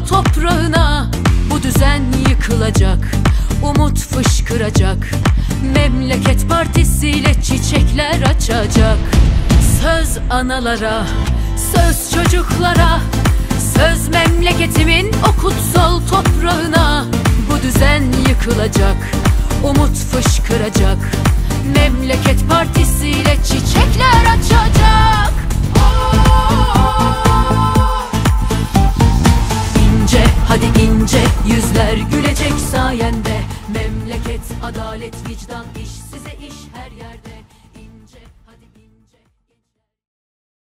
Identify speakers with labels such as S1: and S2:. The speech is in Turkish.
S1: toprağına. Bu düzen yıkılacak, umut fışkıracak. Memleket Partisi'yle çiçekler açacak. Söz analara, söz çocuklara, söz memleketimin o kutsal toprağına. Bu düzen yıkılacak, umut fışkıracak. Memleket Partisi'yle çiçekler açacak. İnce, hadi ince, yüzler gülecek sayende. Memleket, adalet, vicdan, iş, size iş her yerde.